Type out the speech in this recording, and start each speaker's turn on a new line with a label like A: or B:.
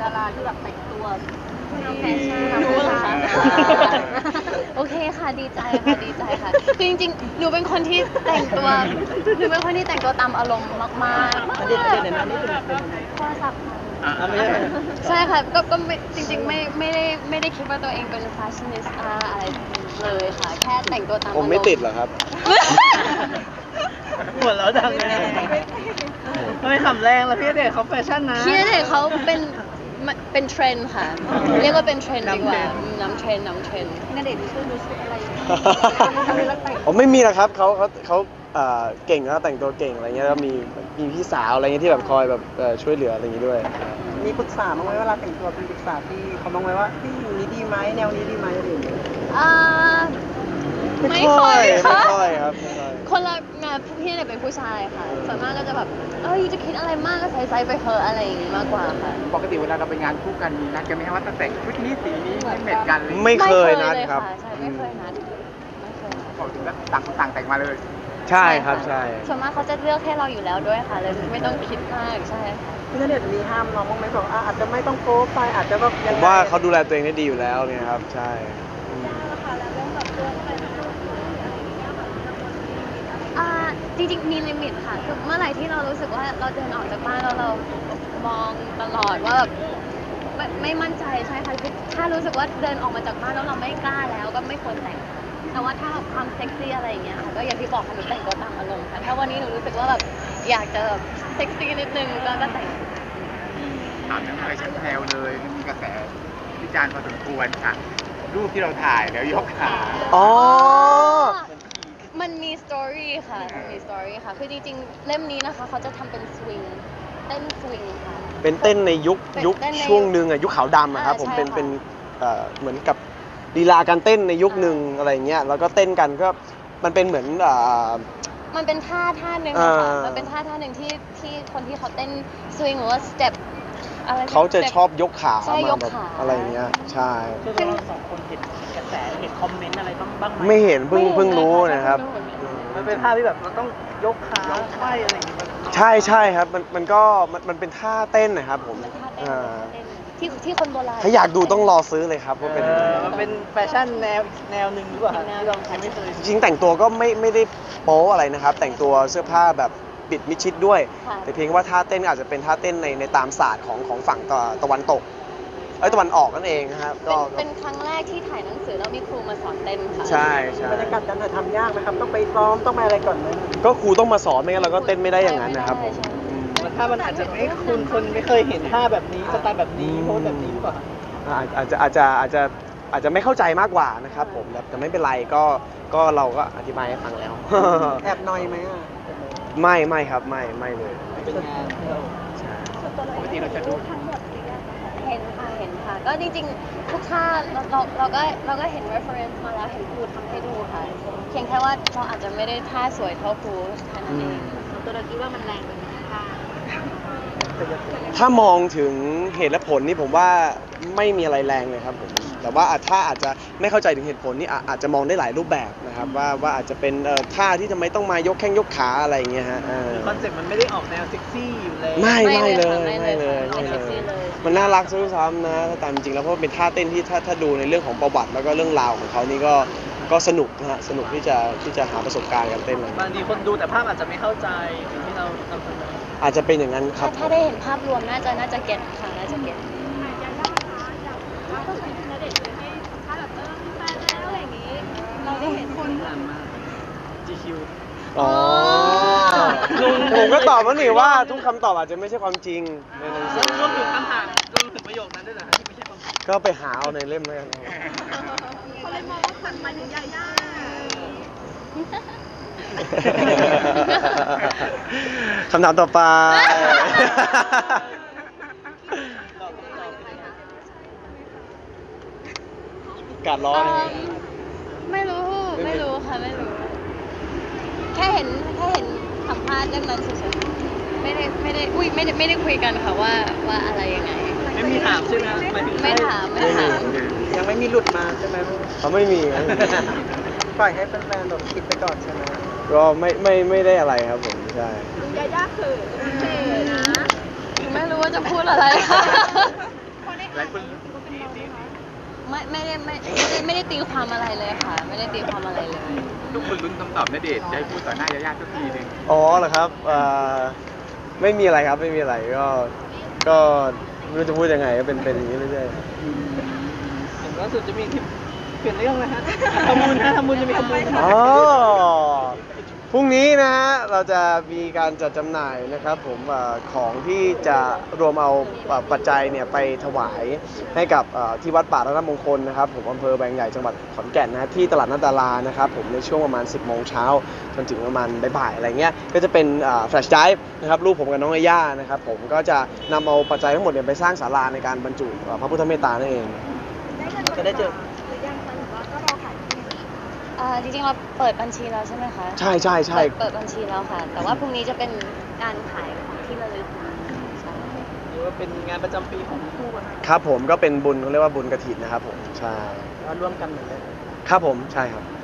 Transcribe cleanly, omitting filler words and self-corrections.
A: าราที่แบบแต่งตัวแฟชั่นโอเคค่ะดีใจค่ะคือจริงๆหนูเป็นคนที่แต่งตัวตามอารมณ์มากๆ
B: เด่นๆนะนี่เป็น
A: โทรศัพท์
B: ไม่ใช่
A: ใช่ค่ะก็ไม่จริงๆไม่ได้คิดว่าตัวเองเป็นแฟชั่นนิสต้าอะไรเลยค่ะแค่แต่งตัวตามอาร
C: ผม
A: มณ์
C: ไม่ติดเหรอครับ
B: หัวเราะดังเลยไม่ขำแรงแล้วพี่เด็กเขาแฟชั่นนะ
A: พี่ณเดชน์เขาเป็นเทรนด์ค่ะ เรียกว่าเป็นเทรนด์ดีกว่าน้ำเทรนด์พี่ณเดชน์ช่วยรู้สึกอะไร
C: ผมไม่มีหรอกครับเขาเก่งนะแต่งตัวเก่งอะไรเงี้ยแล้วมีพี่สาวอะไรเงี้ยที่แบบคอยแบบช่วยเหลืออะไรอย่างงี้ด้วย
B: มีปรึกษาบ้างไหมเวลาแต่งตัวเป็นปรึกษาพี่เขาบ้างไหมว่าพี่อย่างนี้ดีไหมแนวนี้ดีไหมอะไรอย่างเงี้ย
A: อ่าไม่ค่อยค่ะ
C: ไม่ค่อยครับไม่ค่อย
A: คนละงานพี่ณเดชน์เป็นผู้ชายค่ะส่วนมากก็จะแบบยูจะคิดอะไรมากก็ใส่ไปเถอะอะไรอย่างงี้มากกว่าค่ะ
D: ปกติเวลาเราไปงานคู่กันมีนัดกันไหมครับว่าต้องแต่งชุดนี้สีนี้ไม่เหมือนกันเลย
C: ไม่เคยนัดครับ
A: ใช่ไม่เคยนัด
D: บอกถึงแล้วต่างคนต่างแต่งมาเลย
C: ใช่ครับใช่
A: ส่วนมากเขาจะเลือกให้เราอยู่แล้วด้วยค่ะเลยไม่ต้องคิดมากใช่ค่ะ
B: พี่ณเดชน์มีห้ามน้องบ้างไหมบอกอาจจะไม่ต้องโป๊ไปอาจจะแบบ
C: ผ
B: ยัง
C: ม
B: ไง
C: ว่าเขาดูแลตัวเองได้ดีอยู่แล้วเนี่ยครับใช่อืม
A: จริงๆมีลิมิตค่ะคือเมื่อไหร่ที่เรารู้สึกว่าเราเดินออกจากบ้านแล้วเรามองตลอดว่าแบบไม่มั่นใจใช่ค่ะคือถ้ารู้สึกว่าเดินออกมาจากบ้านแล้วเราไม่กล้าแล้วก็ไม่ควรแต่งแต่ว่าถ้าความเซ็กซี่อะไรอย่างเงี้ยค่ะก็อย่างที่บอกค่ะหนูแต่งตัวตามอารมณ์ค่ะถ้าวันนี้หนูรู้สึกว่าแบบอยากจะแบบเซ็กซี่นิดนึงก็แต่ง
D: ถามถึงแฟชั่นแนวเลยมีกระแสวิจารณ์พอสมควรค่ะรูปที่เราถ่ายแล้วยกขา
C: อ๋อ
A: มันมีสตอรี่ค่ะคือจริงๆเล่มนี้นะคะเขาจะทำเป็นสวิงเต้นสวิงค่ะ
C: เป็นเต้นในยุค
A: เต้นใน
C: ช่วงหนึ่งอะยุคขาวดำอะครับผม
A: ใช่
C: เป็น
A: ค่ะ
C: เป็นเหมือนกับลีลาการเต้นในยุคหนึ่งอะไรเงี้ยแล้วก็เต้นกันก็มันเป็นเหมือน
A: มันเป็นท่าหนึ่ง
C: อ่า
A: ค่ะมันเป็นท่าหนึ่งที่คนที่เขาเต้นสวิงหรือว่าสเต็ปอะไร
C: เขาจะ
A: step
C: ชอบยกขา
A: ใช่
C: มาย
A: ก
C: แบบ
A: ขา
C: อะไรเงี้ยใช่
B: คือเราสองคนเห็นกระแสเห็นคอมเมนต์อะไรบ้างไหม
C: ไม่เห็นเพิ่งรู้นะครับ
B: มันเป็นท่าที่แบบเราต้องยกขาไขว้อะไรอย่างเงี้ย
C: ใช่ครับมันเป็นท่าเต้นนะครับผม
A: มันท่าเต้น
C: อ่า
A: ที่คนโบราณ
C: ถ้าอยากดูต้องรอซื้อเลยครับว่าเป็น
B: มันเป็นแฟชั่นแนวหนึ่งหรือเปล่าที่เราไม่เคย
C: จริงๆแต่งตัวก็ไม่ได้โป๊อะไรนะครับ แต่งตัวเสื้อผ้าแบบปิดมิดชิดด้วย
A: ค่ะ
C: แต่เพียงว่าท่าเต้นอาจจะเป็นท่าเต้นในตามศาสตร์ของฝั่งตะวันตกตะวันออกนั่นเองนะครับก็
A: เป็นครั้งแรกที่ถ่ายหนังสือแล้วมีครูมาสอนเต้นค่ะ
C: ใช่ใช่
B: บรรยากาศการถ่ายทำยากไหมครับต้องไปซ้อมต้องไปอะไรก่อนไหม
C: ก็ครูต้องมาสอนไม่งั้นเราก็เต้นไม่ได้อย่างนั้นนะครับผม
A: ใช่
C: อืม
B: ถ้ามันอาจจะไม่คนไม่เคยเห็นท่าแบบนี้สไตล์แบบนี้โพสแบบนี้หรือเปล่า
C: อาจจะไม่เข้าใจมากกว่านะครับผมแต่ไม่เป็นไรก็เราก็อธิบายให้ฟังแล้ว
B: แอบนอยไหมอ่ะ
C: ไม่ครับไม่เลย
B: เป็นงานที่เรา
C: ใช่
D: ปกติเราจะดู
A: เห็นค่ะก็จริงๆทุกท่าเราก็เห็น reference มาแล้วเห็นครูทำให้ดูค่ะเพียงแค่ว่าเราอาจจะไม่ได้ท่าสวยเท่าครูแค่นั้นเองตัวเราคิดว่ามันแรงเป็นท่า
C: ถ้ามองถึงเหตุและผลนี่ผมว่าไม่มีอะไรแรงเลยครับผมแต่ว่าถ้าอาจจะไม่เข้าใจถึงเหตุผลนี่อาจจะมองได้หลายรูปแบบนะครับว่าอาจจะเป็นท่าที่ทำไมต้องมายกแข้งยกขาอะไรอย่างเงี้ยฮะ
B: คอนเซ็ปต์มันไม่ได้ออกแนวเซ็กซี่อยู่เลย
C: ไม่เลย
A: ไม่เซ็กซี่เลย
C: มันน่ารักซะด้วยซ้ำนะถ้าตามจริงแล้วเพราะว่าเป็นท่าเต้นที่ถ้าดูในเรื่องของประวัติแล้วก็เรื่องราวของเขานี่ก็สนุกนะฮะสนุกที่จะหาประสบการณ์การเต้นอะไร
B: บางทีคนดูแต่ภาพอาจจะไม่เข้าใจสิ่งที่เรานำเสนอ
C: อาจจะเป็นอย่างนั้นครับ
A: ถ้าได้เห็นภาพรวมน่าจะเก็ตค่ะน่าจะเก็ต เราได้เห็นคน
B: นานมาก GQ
C: อ๋อผมก็ตอบว่านี่ว่าทุกคำตอบอาจจะไม่ใช่ความจริงในหนังสือ
B: รวมถึงคำถามรวมถึงประโยคนั้นด้วยเหรอที่ไม่ใช่ความจริง
C: ก็ไปหาเอาในเล่มแล้วกัน
A: เขาเลยมองว่าขันมาถึงยาย่า
C: คำถามต่อไป การร้อน
A: ไม่รู้ค่ะไม่รู้ แค่เห็นสัมภาษณ์เรื่องนั้นเฉยๆไม่ได้คุยกันค่ะว่าอะไรยังไง
B: ไม่มีถามใช่ไหมหมายถึง
A: ไม่ถาม
B: ยังไม่มีหลุดมาใช่ไหม
C: เขาไม่มี
B: ปล่อยให้แฟนๆแบบคิดไปก่อนใช่ไหม
C: ก็ไม่ได้อะไรครับผมใช่
A: ยาย่าคือไม่รู้ว่าจะพูดอะไรค่ะ
D: หลายคน
A: ไม่ได้ตีความอะไรเลยค่ะ ไม่ได้ตีความอะไรเลย
D: ทุกคนลุ้นคำตอบณเดชน์จะให้พูดต่อหน้ายาย่าสักทีหนึ่ง
C: อ๋อเหรอครับไม่มีอะไรครับไม่มีอะไรก็ไม่รู้จะพูดยังไงก็เป็นอย่างนี้เรื่อยๆ
B: เห็นล่าสุดจะมีคลิปเปลี่ยนเรื่องเลยฮะทำบุญจะมีทำบุญ
C: อ๋อพรุ่งนี้นะฮะเราจะมีการจัดจำหน่ายนะครับผมของที่จะรวมเอาปัจจัยเนี่ยไปถวายให้กับที่วัดป่ารัตนมงคลนะครับผมอำเภอแวงใหญ่จังหวัดขอนแก่นนะฮะที่ตลาดนัดดารานะครับผมในช่วงประมาณ 10 โมงเช้าจนถึงประมาณบ่ายๆอะไรเงี้ยก็จะเป็นแฟลชไดรฟ์นะครับรูปผมกับน้องย่านะครับผมก็จะนำเอาปัจจัยทั้งหมดเนี่ยไปสร้างศาลาในการบรรจุพระพุทธเมตตานั่นเอง
B: จะได้เจอ
A: จริงๆเราเปิดบัญชีแล้วใช่ไหมคะ
C: ใช่
A: เปิดบัญชีแล้วค่ะ แต่ว่าพรุ่งนี้จะเป็นการขายของที่ระลึกใช่
B: หรือว่าเป็นงานประจำปีของคู่นะ
C: ครับผมก็เป็นบุญเขาเรียกว่าบุญกฐินนะครับผมใช่
B: ร่วมกันเหมือนกัน
C: ครับผมใช่ครับ